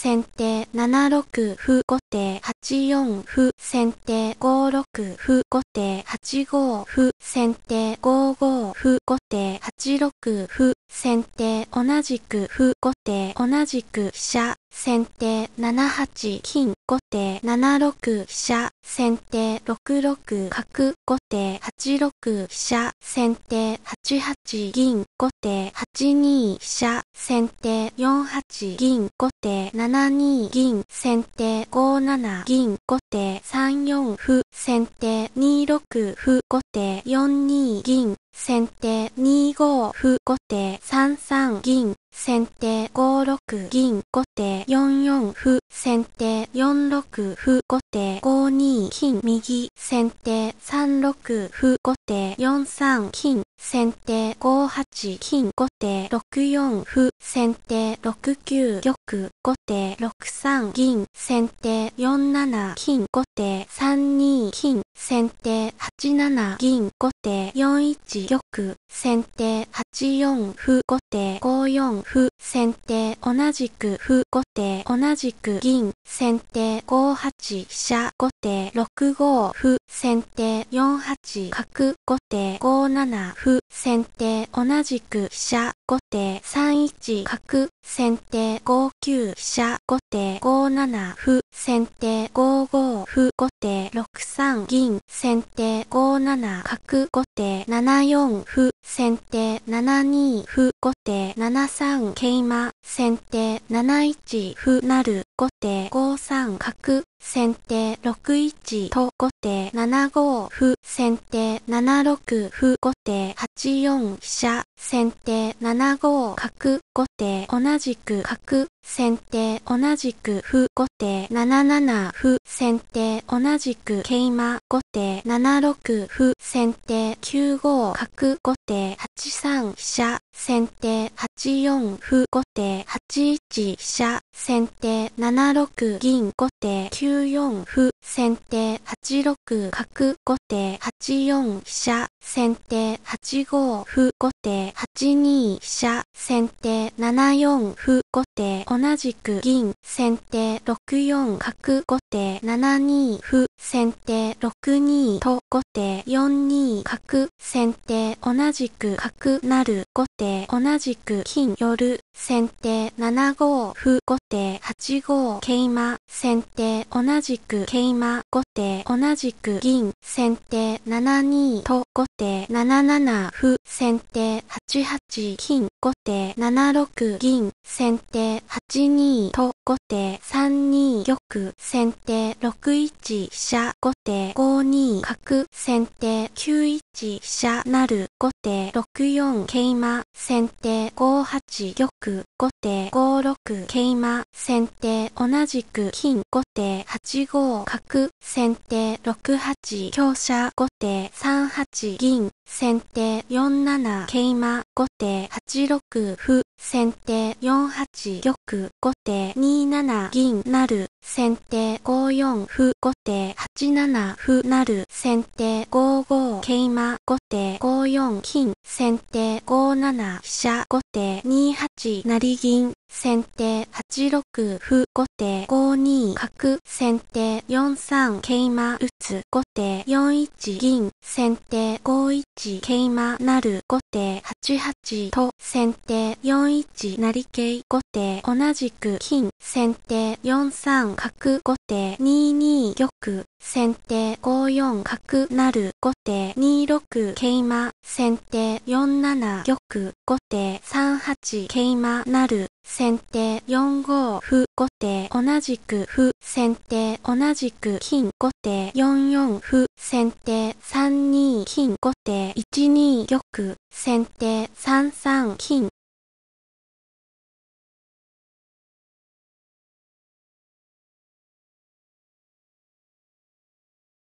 先手7六歩、後手8四歩、先手5六歩、後手8五歩、先手5五歩、後手8六歩、先手同じく歩、後手同じく飛車、先手7八金、後手7六飛車、先手6六角、後手8六飛車、先手8八銀、後手8二飛車、先手4八銀、後手7二銀、先手5七銀、後手3四歩、先手2六歩、後手4二銀、先手2五歩、後手3三銀、先手5六銀、後手4四歩、先手4六歩、後手5二金右、先手3六歩、後手4三金、先手5八金、後手6四歩、先手6九玉、後手6三銀、先手4七金、後手3二金、先手8七銀、後手4一玉、先手8四歩、後手5四歩、先手同じく歩、後手同じく銀、先手5八飛車、後手6五歩、先手4八角、後手5七歩、先手同じく飛車、後手3一角、先手5九飛車、後手5七歩、先手5五歩、後手6三銀、先手5七角、後手7四歩、先手7二歩、後手7三桂馬、先手7一歩成、後手5三角、先手6一と、後手7五歩、先手7六歩、後手8四飛車、先手7五角、後手同じく角、先手同じく歩、後手7七歩、先手同じく桂馬、後手7六歩、先手9五角、後手8三飛車、先手8四歩、後手8一飛車、先手7六銀、後手9四歩、先手8六角、後手8四飛車、先手8五歩、後手8二飛車、先手7四歩、後手同じく銀、先手6四角、後手7二歩、先手6二と、後手4二角、先手同じく角成、後手同じく金寄る、先手7五歩、後手8五桂馬、先手同じく桂馬、後手同じく銀、先手7二と、後手7七歩、先手8八金、後手7六銀、先手8二と、後手3二玉、先手6一飛車、後手5二角、先手9一飛車成、後手6四桂馬、先手5八玉、後手5六桂馬、先手同じく金、後手8五角、先手6八香車、後手3八銀、先手4七桂馬、後手8六歩、先手4八玉、後手2七銀成、先手5四歩、後手8七歩成、先手5五桂馬、後手5四金、先手5七飛車、後手2八成銀、先手8六歩、後手5二角、先手4三桂馬打つ、後手4一銀、先手5一桂馬成、後手8八と、先手4一成桂、後手同じく金、先手4三角、後手2二玉、先手5四角成、後手2六桂馬、先手4七玉、後手3八桂馬成、先手4五歩、後手同じく歩、先手同じく金、後手4四歩、先手3二金、後手1二玉、先手3三金、